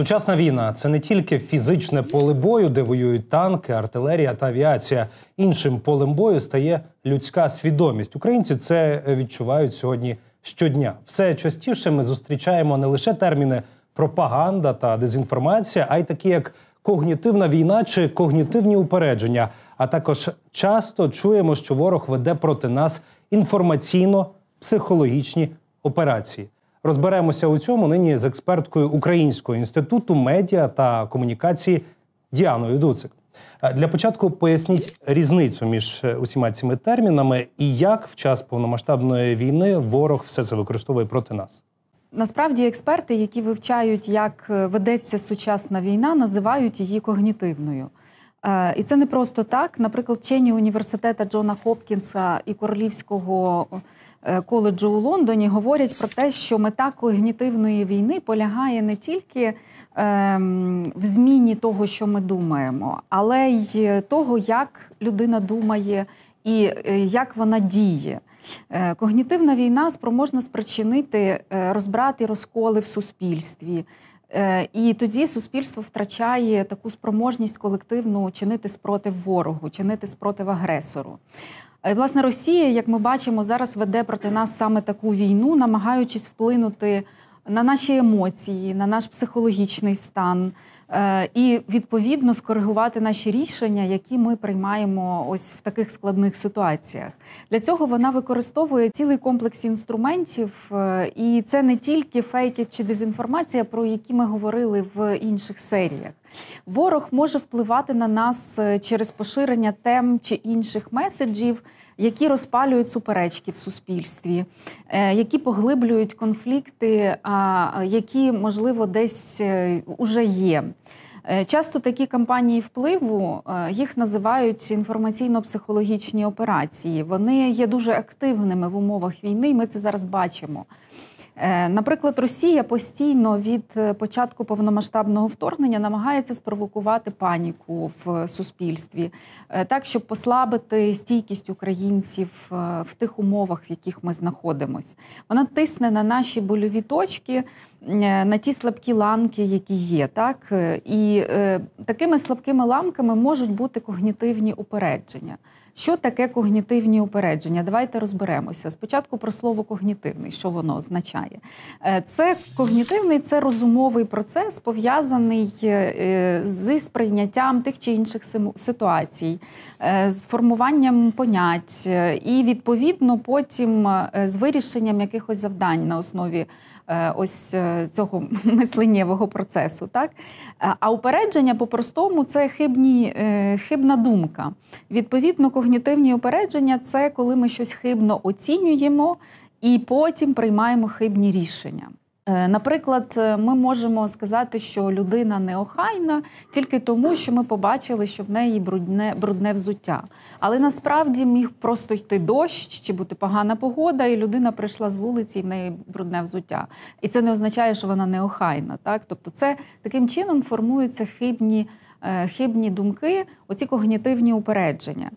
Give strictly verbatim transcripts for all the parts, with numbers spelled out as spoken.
Сучасна війна – це не тільки фізичне поле бою, де воюють танки, артилерія та авіація. Іншим полем бою стає людська свідомість. Українці це відчувають сьогодні щодня. Все частіше ми зустрічаємо не лише терміни пропаганда та дезінформація, а й такі, як когнітивна війна чи когнітивні упередження. А також часто чуємо, що ворог веде проти нас інформаційно-психологічні операції. Розберемося у цьому нині з експерткою Українського інституту медіа та комунікації Діаною Дуцик. Для початку поясніть різницю між усіма цими термінами і як в час повномасштабної війни ворог все це використовує проти нас. Насправді експерти, які вивчають, як ведеться сучасна війна, називають її когнітивною. І це не просто так. Наприклад, вчені університету Джона Хопкінса і Королівського коледжу у Лондоні говорять про те, що мета когнітивної війни полягає не тільки ем, в зміні того, що ми думаємо, але й того, як людина думає і як вона діє. Когнітивна війна спроможна спричинити розбрат і розколи в суспільстві. І тоді суспільство втрачає таку спроможність колективну чинити спротив ворогу, чинити спротив агресору. І, власне, Росія, як ми бачимо, зараз веде проти нас саме таку війну, намагаючись вплинути на наші емоції, на наш психологічний стан і, відповідно, скоригувати наші рішення, які ми приймаємо ось в таких складних ситуаціях. Для цього вона використовує цілий комплекс інструментів, і це не тільки фейки чи дезінформація, про які ми говорили в інших серіях. Ворог може впливати на нас через поширення тем чи інших меседжів, які розпалюють суперечки в суспільстві, які поглиблюють конфлікти, які, можливо, десь уже є. Часто такі кампанії впливу, їх називають інформаційно-психологічні операції. Вони є дуже активними в умовах війни, і ми це зараз бачимо. Наприклад, Росія постійно від початку повномасштабного вторгнення намагається спровокувати паніку в суспільстві, так, щоб послабити стійкість українців в тих умовах, в яких ми знаходимося. Вона тисне на наші больові точки, на ті слабкі ланки, які є. Так? І е, такими слабкими ламками можуть бути когнітивні упередження. Що таке когнітивні упередження? Давайте розберемося. Спочатку про слово когнітивний, що воно означає. Це когнітивний, це розумовий процес, пов'язаний зі сприйняттям тих чи інших ситуацій, з формуванням понять і, відповідно, потім з вирішенням якихось завдань на основі ось цього мисленнєвого процесу. Так? А упередження, по-простому, це хибні, хибна думка. Відповідно, когнітивні упередження – це коли ми щось хибно оцінюємо і потім приймаємо хибні рішення. Наприклад, ми можемо сказати, що людина неохайна тільки тому, що ми побачили, що в неї брудне, брудне взуття. Але насправді міг просто йти дощ чи бути погана погода, і людина прийшла з вулиці, і в неї брудне взуття. І це не означає, що вона неохайна. Так? Тобто це таким чином формуються хибні, хибні думки, оці когнітивні упередження.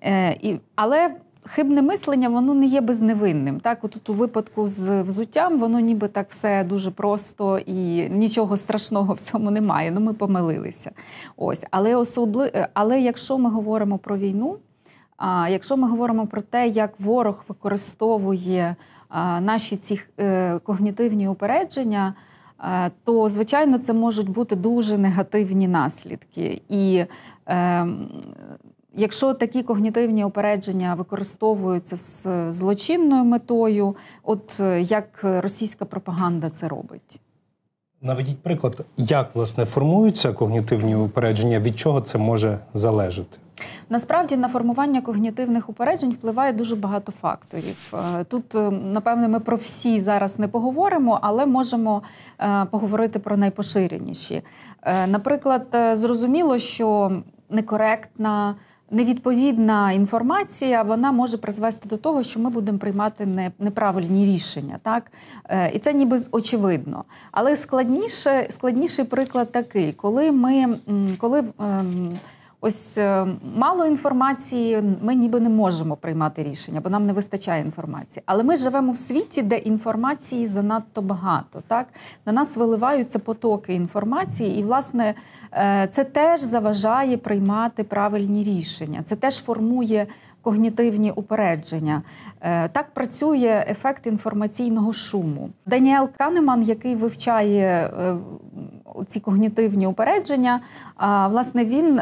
Але хибне мислення, воно не є безневинним. Так, от у випадку з взуттям, воно ніби так все дуже просто і нічого страшного в цьому немає. Ну, ми помилилися. Ось. Але, особли... Але якщо ми говоримо про війну, а якщо ми говоримо про те, як ворог використовує а, наші ці е, когнітивні упередження, а, то, звичайно, це можуть бути дуже негативні наслідки. І е, якщо такі когнітивні упередження використовуються з злочинною метою, от як російська пропаганда це робить? Наведіть приклад, як, власне, формуються когнітивні упередження, від чого це може залежати? Насправді на формування когнітивних упереджень впливає дуже багато факторів. Тут, напевне, ми про всі зараз не поговоримо, але можемо поговорити про найпоширеніші. Наприклад, зрозуміло, що некоректна, невідповідна інформація, вона може призвести до того, що ми будемо приймати неправильні рішення. Так? І це ніби очевидно. Але складніше, складніший приклад такий, коли ми, коли ось мало інформації, ми ніби не можемо приймати рішення, бо нам не вистачає інформації. Але ми живемо в світі, де інформації занадто багато. Так? На нас виливаються потоки інформації, і, власне, це теж заважає приймати правильні рішення. Це теж формує когнітивні упередження. Так працює ефект інформаційного шуму. Даніел Канеман, який вивчає ці когнітивні упередження, власне, він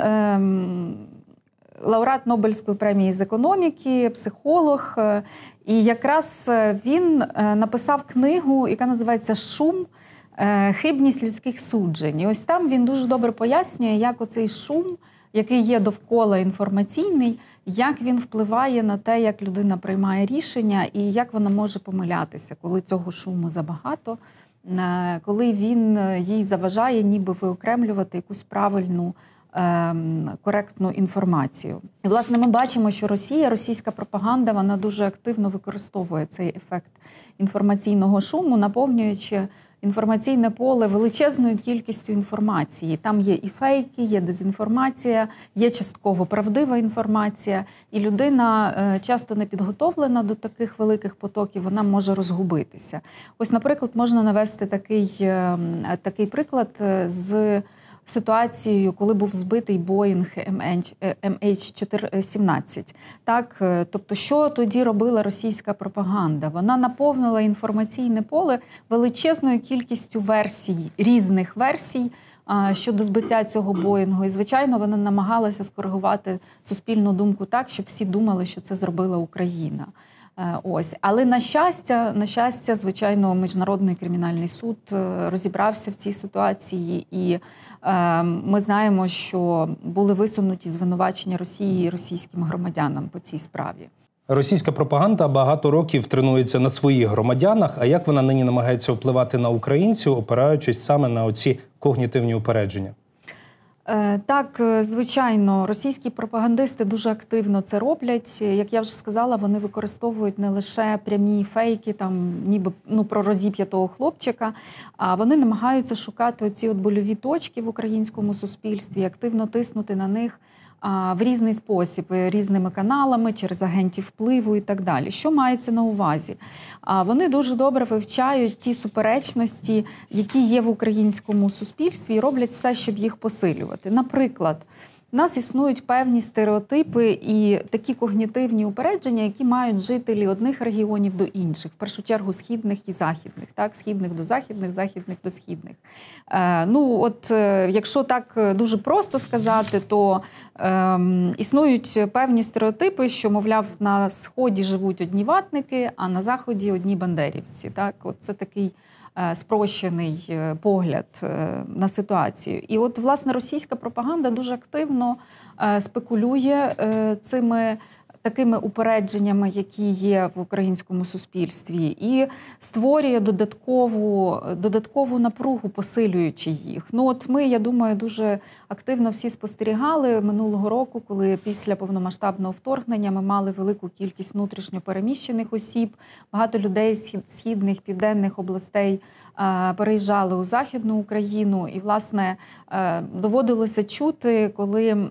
лауреат Нобелівської премії з економіки, психолог. І якраз він написав книгу, яка називається «Шум. Хибність людських суджень». І ось там він дуже добре пояснює, як оцей шум, який є довкола інформаційний, як він впливає на те, як людина приймає рішення і як вона може помилятися, коли цього шуму забагато, коли він їй заважає ніби виокремлювати якусь правильну, коректну інформацію. І, власне, ми бачимо, що Росія, російська пропаганда, вона дуже активно використовує цей ефект інформаційного шуму, наповнюючи інформаційне поле величезною кількістю інформації. Там є і фейки, є дезінформація, є частково правдива інформація. І людина часто не підготовлена до таких великих потоків, вона може розгубитися. Ось, наприклад, можна навести такий, такий приклад з ситуацією, коли був збитий Боїнг ем ейч сімнадцять. Так, тобто, що тоді робила російська пропаганда? Вона наповнила інформаційне поле величезною кількістю версій, різних версій щодо збиття цього Боїнгу. І, звичайно, вона намагалася скоригувати суспільну думку так, щоб всі думали, що це зробила Україна. Ось. Але, на щастя, на щастя, звичайно, Міжнародний кримінальний суд розібрався в цій ситуації, і е, ми знаємо, що були висунуті звинувачення Росії і російським громадянам по цій справі. Російська пропаганда багато років тренується на своїх громадянах, а як вона нині намагається впливати на українців, опираючись саме на оці когнітивні упередження? Так, звичайно, російські пропагандисти дуже активно це роблять. Як я вже сказала, вони використовують не лише прямі фейки, там, ніби ну, про розіп'ятого хлопчика, а вони намагаються шукати оці от больові точки в українському суспільстві, активно тиснути на них в різний спосіб, різними каналами, через агентів впливу і так далі. Що мається на увазі? Вони дуже добре вивчають ті суперечності, які є в українському суспільстві, і роблять все, щоб їх посилювати. Наприклад, у нас існують певні стереотипи і такі когнітивні упередження, які мають жителі одних регіонів до інших, в першу чергу східних і західних, так, східних до західних, західних до східних. Е, ну, от, е, якщо так дуже просто сказати, то е, існують певні стереотипи, що, мовляв, на Сході живуть одні ватники, а на Заході одні бандерівці. Так, от це такий спрощений погляд на ситуацію. І от, власне, російська пропаганда дуже активно спекулює цими такими упередженнями, які є в українському суспільстві, і створює додаткову, додаткову напругу, посилюючи їх. Ну от ми, я думаю, дуже активно всі спостерігали минулого року, коли після повномасштабного вторгнення ми мали велику кількість внутрішньо переміщених осіб, багато людей з східних, південних областей переїжджали у Західну Україну, і, власне, доводилося чути, коли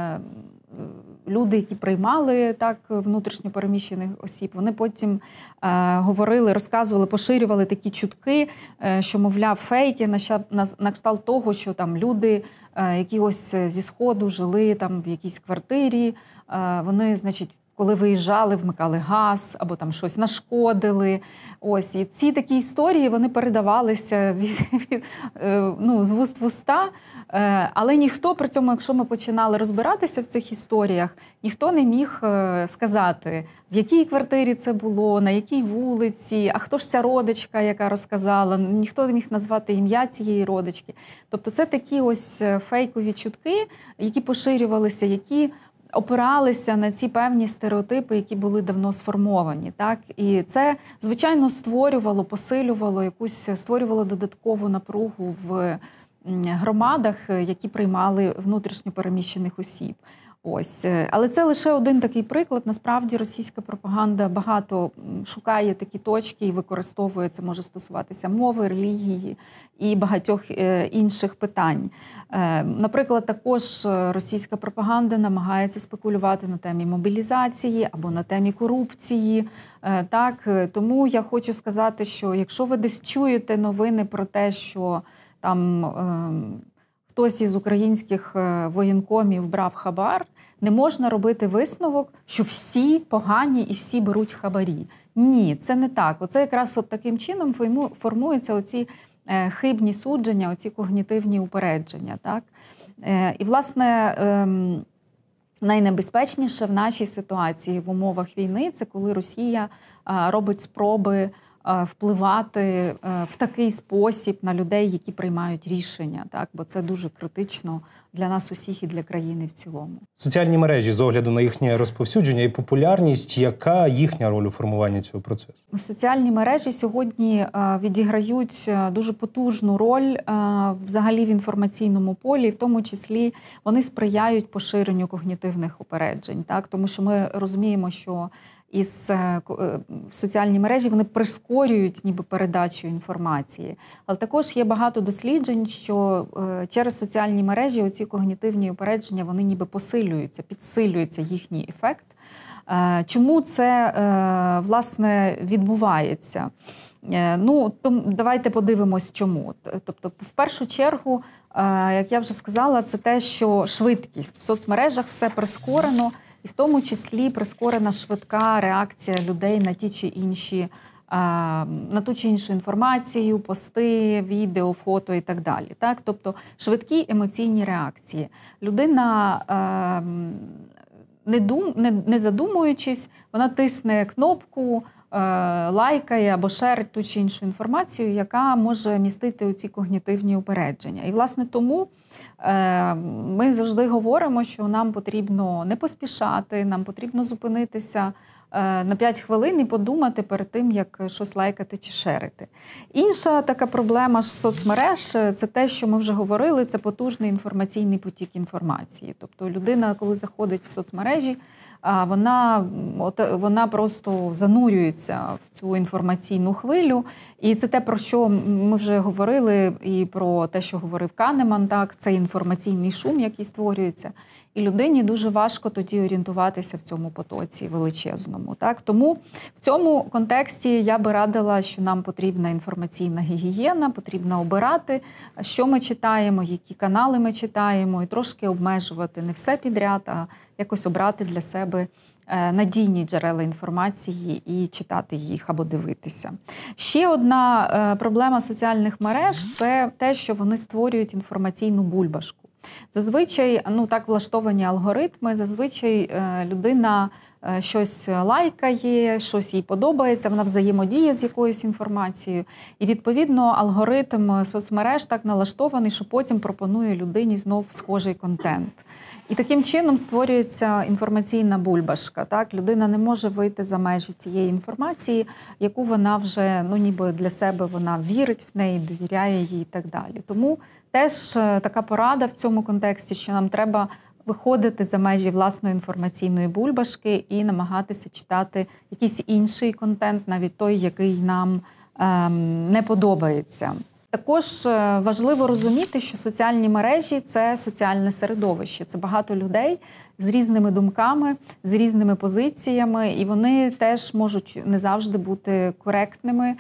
люди, які приймали так внутрішньо переміщених осіб, вони потім е, говорили, розказували, поширювали такі чутки, е, що, мовляв, фейки на, на, на кшталт того, що там люди, е, які ось зі Сходу жили там в якійсь квартирі, е, вони, значить, коли виїжджали, вмикали газ або там щось нашкодили. Ось, і ці такі історії, вони передавалися від, від, ну, з вуст в уста, але ніхто при цьому, якщо ми починали розбиратися в цих історіях, ніхто не міг сказати, в якій квартирі це було, на якій вулиці, а хто ж ця родичка, яка розказала, ніхто не міг назвати ім'я цієї родички. Тобто це такі ось фейкові чутки, які поширювалися, які опиралися на ці певні стереотипи, які були давно сформовані. Так? І це, звичайно, створювало, посилювало якусь, створювало додаткову напругу в громадах, які приймали внутрішньо переміщених осіб. Ось, але це лише один такий приклад. Насправді російська пропаганда багато шукає такі точки і використовує це, може стосуватися мови, релігії і багатьох інших питань. Наприклад, також російська пропаганда намагається спекулювати на темі мобілізації або на темі корупції. Так, тому я хочу сказати, що якщо ви десь чуєте новини про те, що там хтось із українських воєнкомів брав хабар, не можна робити висновок, що всі погані і всі беруть хабарі. Ні, це не так. Оце якраз от таким чином формуються оці хибні судження, оці когнітивні упередження. Так? І, власне, найнебезпечніше в нашій ситуації в умовах війни – це коли Росія робить спроби впливати в такий спосіб на людей, які приймають рішення, так? Бо це дуже критично для нас усіх і для країни в цілому. Соціальні мережі, з огляду на їхнє розповсюдження і популярність, яка їхня роль у формуванні цього процесу? Соціальні мережі сьогодні відіграють дуже потужну роль взагалі в інформаційному полі, в тому числі вони сприяють поширенню когнітивних упереджень, так? Тому що ми розуміємо, що із соціальні мережі вони прискорюють ніби передачу інформації. Але також є багато досліджень, що через соціальні мережі оці когнітивні упередження, вони ніби посилюються, підсилюється їхній ефект. Чому це, власне, відбувається? Ну, то давайте подивимось, чому. Тобто, в першу чергу, як я вже сказала, це те, що швидкість. В соцмережах все прискорено, і в тому числі прискорена швидка реакція людей на ті чи інші, на ту чи іншу інформацію, пости, відео, фото і так далі. Так? Тобто швидкі емоційні реакції. Людина, не, дум, не, не задумуючись, вона тисне кнопку, лайкає або шерить ту чи іншу інформацію, яка може містити оці когнітивні упередження. І, власне, тому ми завжди говоримо, що нам потрібно не поспішати, нам потрібно зупинитися на п'ять хвилин і подумати перед тим, як щось лайкати чи шерити. Інша така проблема ж соцмереж – це те, що ми вже говорили, це потужний інформаційний потік інформації. Тобто людина, коли заходить в соцмережі, вона, вона просто занурюється в цю інформаційну хвилю. І це те, про що ми вже говорили, і про те, що говорив Канеман, так, це інформаційний шум, який створюється. І людині дуже важко тоді орієнтуватися в цьому потоці величезному. Так? Тому в цьому контексті я би радила, що нам потрібна інформаційна гігієна, потрібно обирати, що ми читаємо, які канали ми читаємо, і трошки обмежувати не все підряд, а якось обрати для себе надійні джерела інформації і читати їх або дивитися. Ще одна проблема соціальних мереж – це те, що вони створюють інформаційну бульбашку. Зазвичай, ну так влаштовані алгоритми, зазвичай людина щось лайкає, щось їй подобається, вона взаємодіє з якоюсь інформацією. І, відповідно, алгоритм соцмереж так налаштований, що потім пропонує людині знов схожий контент. І таким чином створюється інформаційна бульбашка. Так? Людина не може вийти за межі тієї інформації, яку вона вже, ну ніби для себе вона вірить в неї, довіряє їй і так далі. Тому теж така порада в цьому контексті, що нам треба виходити за межі власної інформаційної бульбашки і намагатися читати якийсь інший контент, навіть той, який нам ем, не подобається. Також важливо розуміти, що соціальні мережі – це соціальне середовище. Це багато людей з різними думками, з різними позиціями, і вони теж можуть не завжди бути коректними,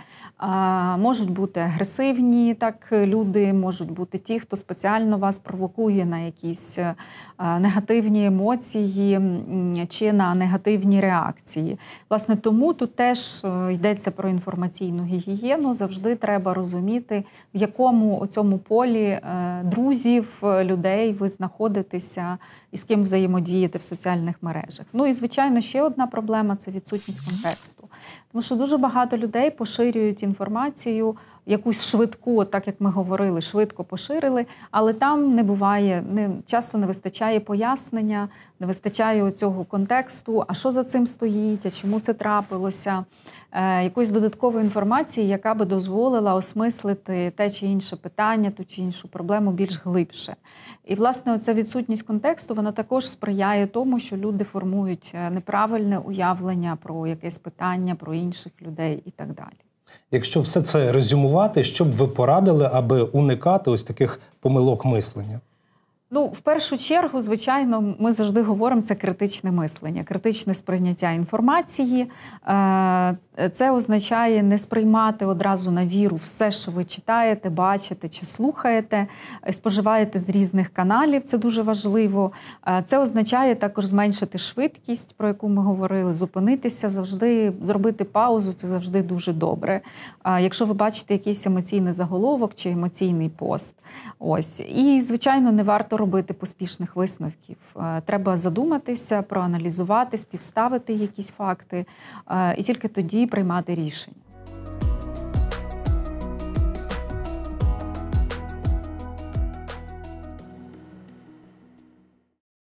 можуть бути агресивні, так, люди, можуть бути ті, хто спеціально вас провокує на якісь негативні емоції чи на негативні реакції. Власне, тому тут теж йдеться про інформаційну гігієну. Завжди треба розуміти, в якому у цьому полі друзів, людей ви знаходитеся і з ким взаємодієте в соціальних мережах. Ну і, звичайно, ще одна проблема – це відсутність контексту. Тому що дуже багато людей поширюють інформацію якусь швидку, так як ми говорили, швидко поширили, але там не буває, не, часто не вистачає пояснення, не вистачає цього контексту, а що за цим стоїть, а чому це трапилося, е, якоїсь додаткової інформації, яка би дозволила осмислити те чи інше питання, ту чи іншу проблему більш глибше. І, власне, оця відсутність контексту, вона також сприяє тому, що люди формують неправильне уявлення про якесь питання, про інших людей і так далі. Якщо все це резюмувати, що б ви порадили, аби уникати ось таких помилок мислення? Ну, в першу чергу, звичайно, ми завжди говоримо, це критичне мислення, критичне сприйняття інформації. Це означає не сприймати одразу на віру все, що ви читаєте, бачите чи слухаєте, споживаєте з різних каналів, це дуже важливо. Це означає також зменшити швидкість, про яку ми говорили, зупинитися, завжди зробити паузу, це завжди дуже добре. Якщо ви бачите якийсь емоційний заголовок чи емоційний пост. Ось. І, звичайно, не варто робити поспішних висновків. Треба задуматися, проаналізувати, співставити якісь факти і тільки тоді приймати рішення.